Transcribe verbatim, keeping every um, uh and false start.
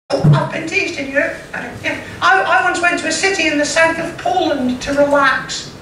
I've been teased in Europe. I, don't, yeah. I, I once went to a city in the south of Poland to relax.